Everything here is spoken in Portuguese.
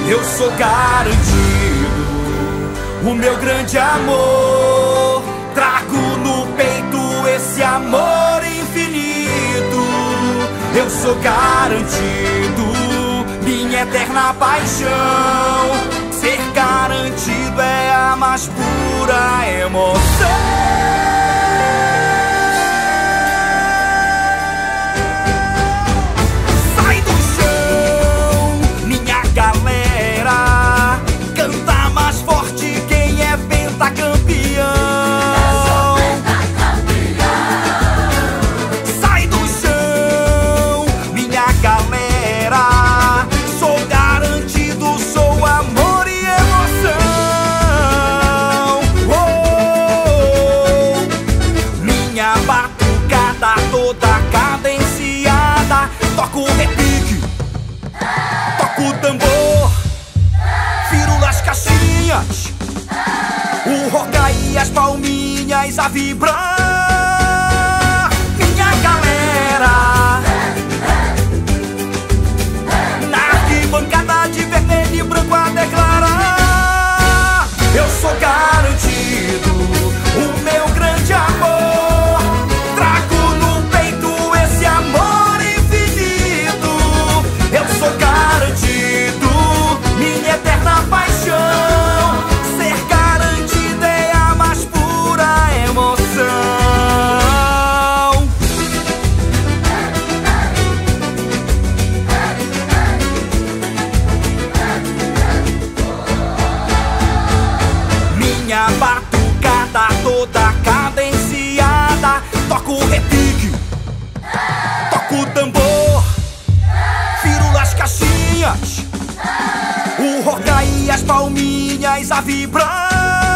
Eu sou garantido, o meu grande amor. Trago no peito esse amor infinito. Eu sou garantido, minha eterna paixão. Ser garantido é a mais pura emoção. Toda cadenciada, toco o repique, toco o tambor, viro as caixinhas, o roca e as palminhas a vibrar. Minha galera, na arquibancada de vermelho e branco a declarar: eu sou garantido, o meu grande amor. Minha batucada toda cadenciada, toco o repique, toco o tambor, viro as caixinhas, o roca e as palminhas a vibrar.